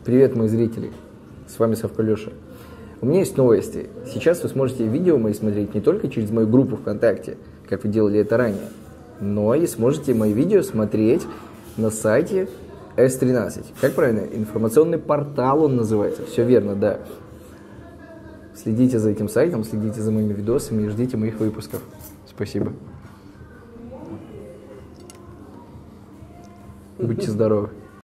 Привет, мои зрители! С вами Савко Леша. У меня есть новости. Сейчас вы сможете видео мои смотреть не только через мою группу ВКонтакте, как вы делали это ранее, но и сможете мои видео смотреть на сайте S13. Как правильно? Информационный портал он называется. Все верно, да. Следите за этим сайтом, следите за моими видосами и ждите моих выпусков. Спасибо. Будьте здоровы.